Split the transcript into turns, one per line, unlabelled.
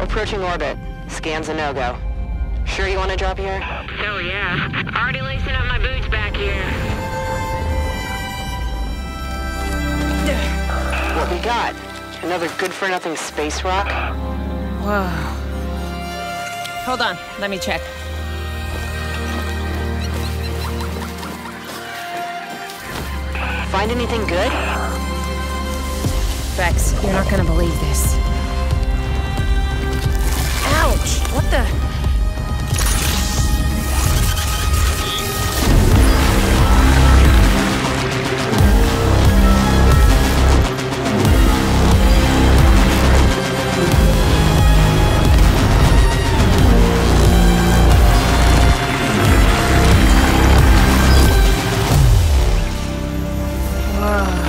approaching orbit. Scan's a no-go. Sure you want to drop here?
Hell yeah. Already lacing up my boots back here.
What we got? Another good-for-nothing space rock?
Whoa. Hold on, let me check.
Find anything good?
Vex, you're not gonna believe this. Ouch! What the? Whoa.